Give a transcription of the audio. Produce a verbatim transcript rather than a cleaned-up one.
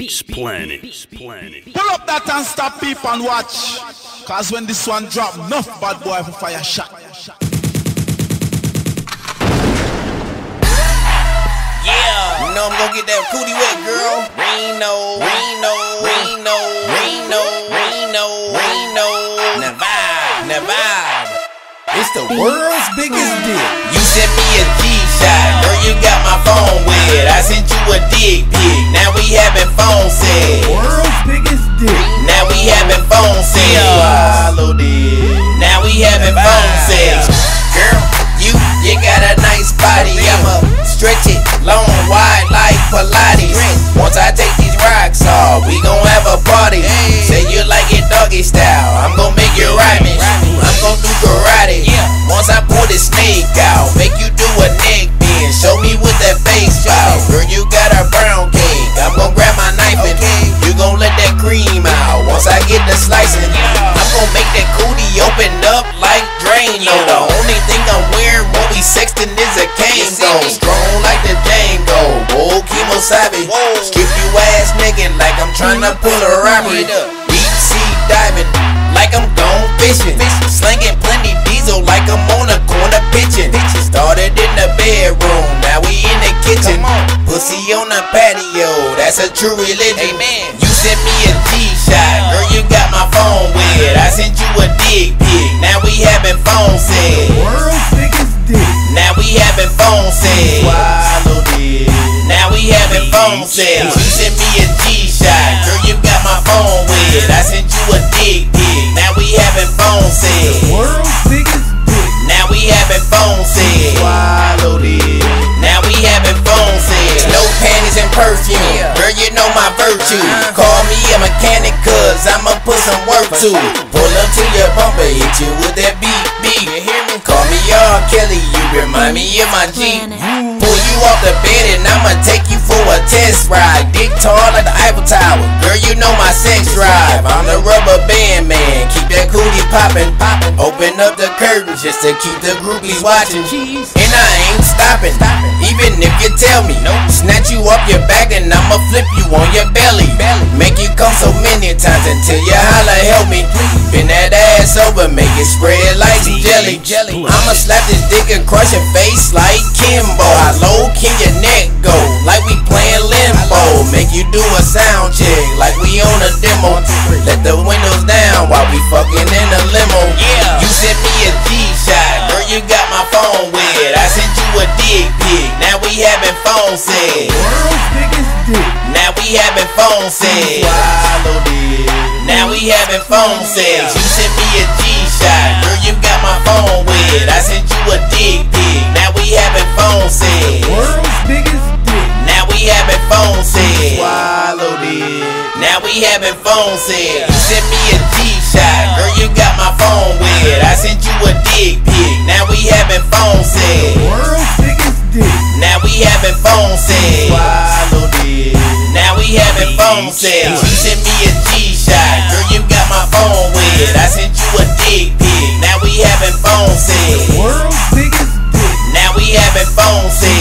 Beats Planet. Planet. Pull up that and stop people and watch. Cause when this one drop, enough bad boy for fire shot. Yeah, you know I'm gonna get that cootie wet, girl. Reno, Reno, Reno, Reno, Reno, Reno. Nevada, Nevada. It's the world's biggest dick. You sent me a G-shot, girl, you got my phone wet. I sent you a dick pic, now we having phone sex. World's biggest dick. Now we having phone sex. Follow this. Now we having phone sex. Girl, you, you got a nice body. I'ma stretch it long, wide like Pilates. Once I take these rocks off, we gon' have a party. Say you like it doggy style, I'm gon' make it ride me. I'm gon' do karate. Once I pull this snake out, make you do a neck bend. Show me what that face out. Girl, you got a brown cake. I'm gon' grab my knife and you gon' let that cream out. Once I get the slicing, I'm gon' make that cootie open up like Drano. The only thing I'm wearing when we sexting is a Kango. Strong like the Django. Whoa, chemo savage. Skip you ass nigga like I'm tryna pull a robbery. Deep sea diving like I'm gone fishing. Slinging plenty diesel like I'm on a corner pitching. Started in the bedroom, now we in the kitchen. Pussy on the patio, that's a true religion. You sent me a G-shot, girl, you got my phone wet. I sent you a dick pic, now we having phone sex. World's biggest dick. Now we having phone sex. Swallow this. Now we having phone sex. You sent me a G-shot, girl, you got my phone wet. I sent you a dick pic, now we having phone sex. World's biggest dick. Now we having phone sex. Swallow this. Now we having phone sex. No panties and perfume, girl, you know my virtue. Call me a mechanic, cause I'ma put some work to. Pull up to your bumper, hit you with that beat, beat. You hear me? Call me R. Kelly, you remind me of my Jeep. Pull you off the bed and I'ma take you for a test ride. Dick tall like the Eiffel Tower, girl, you know my sex drive. I'm the rubber band man, keep that cootie poppin', poppin'. Open up the curtains just to keep the groupies watching. And I ain't stopping, even if you tell me. Snatch you off your back and I'ma flip you on your belly. Make you come so many times until you holla, help me. Bend that ass over, make it spread like jelly. I'ma slap this dick and crush your face like Kimbo. How low can your neck go? Like we playing limbo. Make you do a sound check like we on a demo. Let the windows down while we fucking in a limo. You sent me a G-shot, girl, you got my phone wet. I sent you a dick pic, now we having phone sex. World's biggest dick. Now we having phone sex. Swallow this. Now we having phone sex. You sent me a G-shot, girl, you got my phone wet. I sent you a dick pic, now we having phone sex. World's biggest dick. Now we having phone sex. Swallow this. Now we having phone sex. You sent me a G-shot, girl, you got my phone wet. I sent you a dick pic, now we having phone sex. World's biggest dick. Now we having phone sex. Swallow this. Now we having phone sex. You sent me a G-shot, girl, you got my phone wet. I sent you a dick pic, now we having phone sex. World's biggest dick. Now we having phone sex.